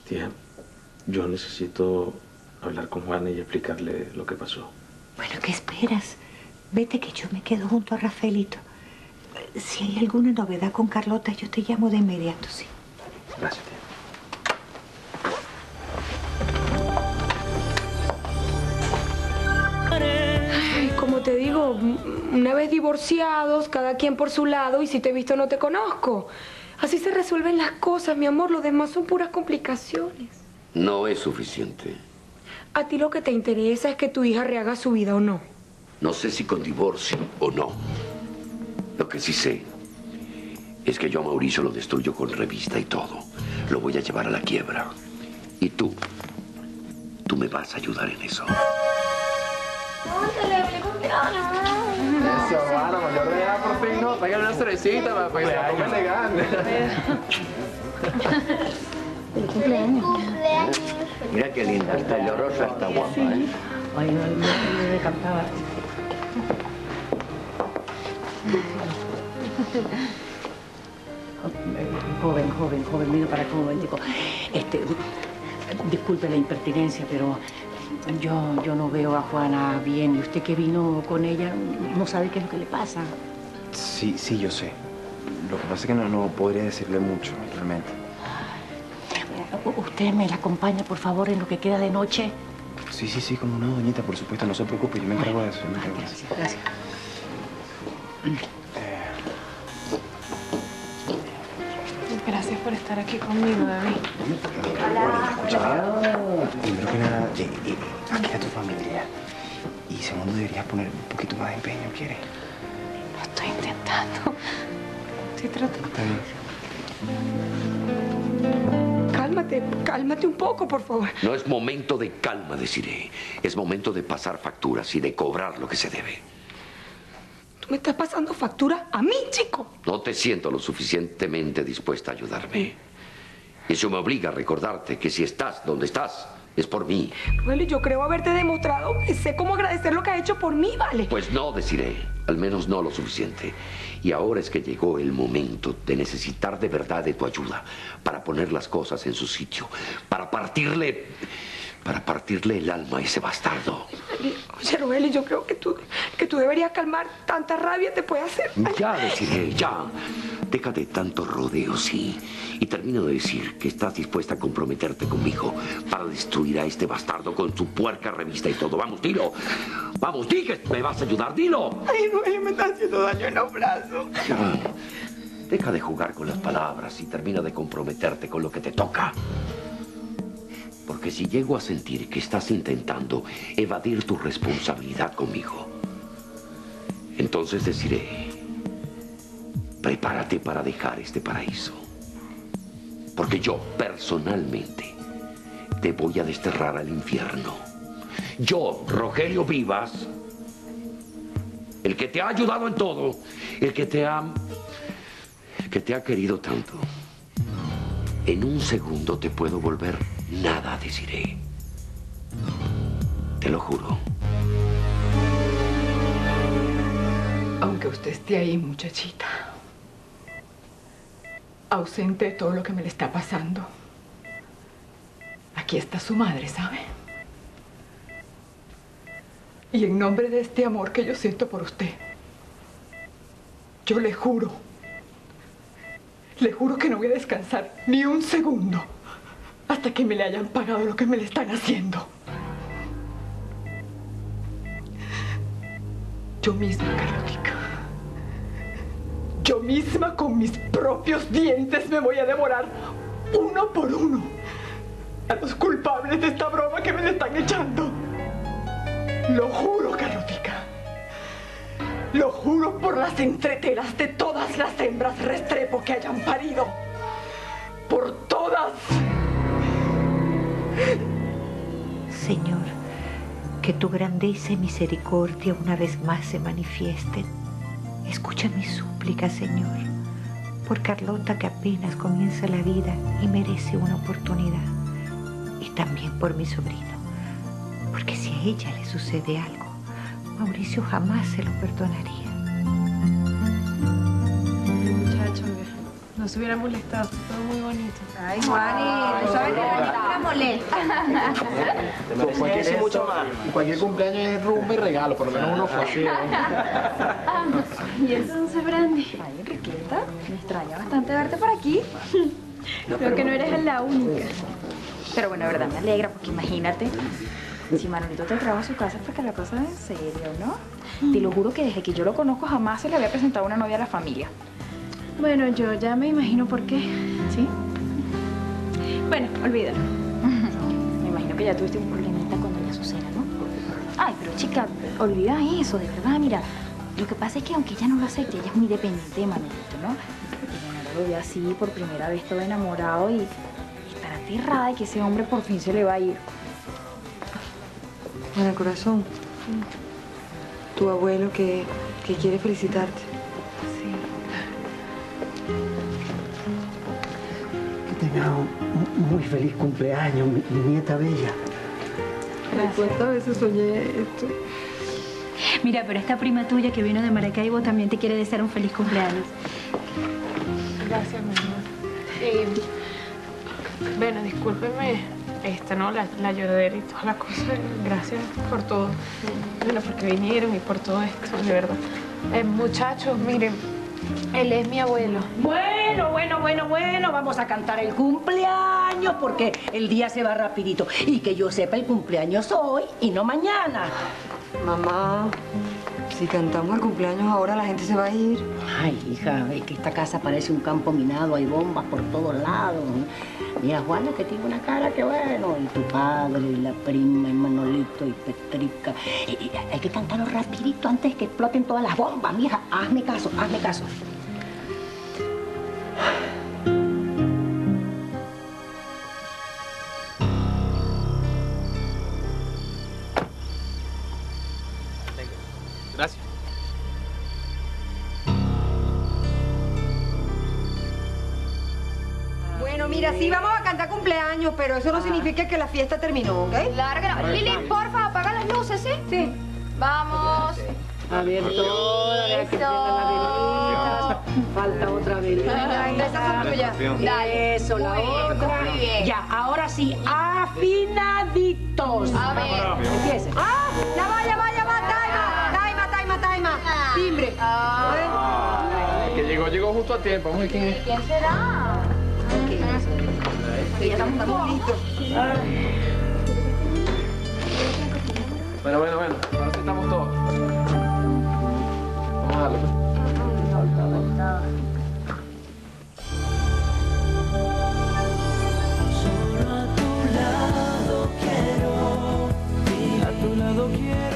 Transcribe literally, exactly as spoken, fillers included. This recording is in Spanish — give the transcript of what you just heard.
Tía, yo necesito hablar con Juana y explicarle lo que pasó. Bueno, ¿qué esperas? Vete que yo me quedo junto a Rafaelito. Si hay alguna novedad con Carlota, yo te llamo de inmediato, ¿sí? Gracias, tía. Ay, como te digo, una vez divorciados, cada quien por su lado, y si te he visto no te conozco. Así se resuelven las cosas, mi amor. Lo demás son puras complicaciones. No es suficiente. A ti lo que te interesa es que tu hija rehaga su vida o no. No sé si con divorcio o no. Lo que sí sé es que yo a Mauricio lo destruyo con revista y todo. Lo voy a llevar a la quiebra. Y tú, tú me vas a ayudar en eso. Eso, mano, mayor de edad por fin, ¿no? Traigan una cerecita para que se la ponga elegante. Feliz cumpleaños. Mira qué linda, esta llorosa está guapa, ¿eh? Ay, no, no me cantaba. Joven, joven, joven, mira para acá un momentico. Este, disculpe la impertinencia, pero yo, yo no veo a Juana bien. Y usted que vino con ella no sabe qué es lo que le pasa. Sí, sí, yo sé. Lo que pasa es que no, no podría decirle mucho, realmente. ¿Usted me la acompaña, por favor, en lo que queda de noche? Sí, sí, sí, como no, doñita, por supuesto, no se preocupe, yo me encargo de eso, yo me encargo de eso. Gracias, gracias. Gracias por estar aquí conmigo, David. Hola. Escúchame, primero que nada, eh, eh, aquí está tu familia. Y segundo, deberías poner un poquito más de empeño, ¿quieres? Lo estoy intentando. Estoy tratando. Está bien. Cálmate, cálmate un poco, por favor. No es momento de calma, Desiree. Es momento de pasar facturas y de cobrar lo que se debe. ¿Tú me estás pasando factura a mí, chico? No te siento lo suficientemente dispuesta a ayudarme. Eso me obliga a recordarte que si estás donde estás, es por mí. Bueno, yo creo haberte demostrado que sé cómo agradecer lo que ha hecho por mí, ¿vale? Pues no, Desiree. Al menos no lo suficiente. Y ahora es que llegó el momento de necesitar de verdad de tu ayuda para poner las cosas en su sitio, para partirle, para partirle el alma a ese bastardo. Oye, Rogelio, yo creo que tú, que tú deberías calmar. Tanta rabia te puede hacer. Ya, Desiree, ya. Deja de tanto rodeo, sí. Y termino de decir que estás dispuesta a comprometerte conmigo para destruir a este bastardo con su puerca revista y todo. Vamos, dilo. Vamos, di que me vas a ayudar, dilo. Ay, Rogelio, me está haciendo daño en los brazos. Ya. Deja de jugar con las palabras y termina de comprometerte con lo que te toca. Porque si llego a sentir que estás intentando evadir tu responsabilidad conmigo, entonces deciré, prepárate para dejar este paraíso. Porque yo, personalmente, te voy a desterrar al infierno. Yo, Rogelio Vivas, el que te ha ayudado en todo, el que te ha... el que te ha querido tanto. En un segundo te puedo volver nada, Desiree. Te lo juro. Aunque usted esté ahí, muchachita, ausente de todo lo que me le está pasando, aquí está su madre, ¿sabe? Y en nombre de este amor que yo siento por usted, yo le juro, le juro que no voy a descansar ni un segundo hasta que me le hayan pagado lo que me le están haciendo. Yo misma, Carlotica, yo misma con mis propios dientes me voy a devorar uno por uno a los culpables de esta broma que me le están echando. Lo juro, Carlotica. Lo juro por las entreteras de todas las hembras Restrepo que hayan parido. Por todas. Señor, que tu grandeza y misericordia una vez más se manifiesten. Escucha mi súplica, Señor, por Carlota, que apenas comienza la vida y merece una oportunidad. Y también por mi sobrino, porque si a ella le sucede algo, Mauricio jamás se lo perdonaría. Muchacho, no se hubiera molestado, fue todo muy bonito. Ay, Juani, tú sabes que Digámosle. Cualquier, sí, mucho más. Cualquier cumpleaños es rumba y regalo, por lo menos uno fue así. Y entonces, Brandy. Ay, Enriqueta, me extraña bastante verte por aquí. Creo que no eres la única. Pero bueno, de verdad me alegra, porque imagínate, si Manolito te trajo a su casa es porque la cosa es en serio, ¿no? Te lo juro que desde que yo lo conozco jamás se le había presentado una novia a la familia. Bueno, yo ya me imagino por qué. ¿Sí? Bueno, olvídalo. Me imagino que ya tuviste un problemita con doña Azucena, ¿no? Ay, pero chica, olvida eso, de verdad, mira. Lo que pasa es que aunque ella no lo acepte, ella es muy dependiente de Manolito, ¿no? Y bueno, ahora lo ve así por primera vez todo enamorado y estará aterrada de que ese hombre por fin se le va a ir. Ana, corazón, tu abuelo que, que quiere felicitarte. Sí. Que tengas un muy feliz cumpleaños, mi, mi nieta bella. ¿Cuántas veces soñé esto? Mira, pero esta prima tuya que vino de Maracaibo también te quiere desear un feliz cumpleaños. Gracias, mi amor. Eh, bueno, discúlpeme, esta, ¿no? La, la lloradera y todas las cosas. Gracias por todo. Bueno, porque vinieron y por todo esto, de verdad. Eh, muchachos, miren, él es mi abuelo. Bueno, bueno, bueno, bueno, vamos a cantar el cumpleaños porque el día se va rapidito. Y que yo sepa, el cumpleaños hoy y no mañana. Mamá, si cantamos el cumpleaños ahora la gente se va a ir. Ay, hija, es que esta casa parece un campo minado, hay bombas por todos lados. Mira, Juana, que tiene una cara que bueno, y tu padre, y la prima, y Manolito, y Petrica. Y, y, hay que cantarlo rapidito antes que exploten todas las bombas, mija. Hazme caso, hazme caso. Gracias. Bueno, mira, sí vamos a cantar cumpleaños, pero eso no significa que la fiesta terminó, ¿ok? Lárgala. Lili, porfa, apaga las luces, ¿sí? Sí. Vamos. A ver, todas las que tengan la velita. Falta otra velita. Esas son tuyas. Dale. Eso, la otra. Muy bien. Ya, ahora sí, afinaditos. A ver. Empiecen. ¡Ah! ¡Ya va, ya va, ya va! ¡Taima! ¡Taima, taima, taima! ¡Timbre! Ay, que llegó, llegó justo a tiempo. Vamos a ver quién es. ¿Quién será? Que ya estamos listos. Bueno, bueno, bueno. Ahora sí estamos todos. Vamos a darle, pues. Solo a tu lado quiero, y a tu lado quiero.